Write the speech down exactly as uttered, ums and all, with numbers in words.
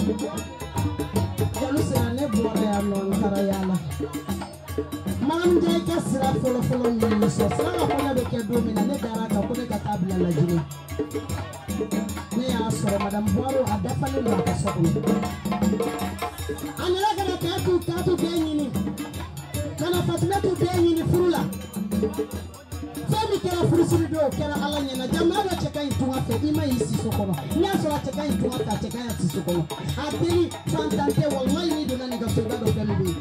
Jalusa ne bore ya non karayala. Mam de ka sira folo folo ni so sala ko na be ke do mina ne dara ka ko ne ka tabla la jini. Ne ya so madam Boaro adafale la ka so ni. Anela kana ka tu ka tu be nyini. Kana fatna tu be nyini furula. Fami kera furusiri do kera ala nyena jamara cheka intunga fe ima isi sokono nyaso la cheka intunga ta cheka ya isi sokono ateli fantante wallahi ni do nani ga soda do fami bi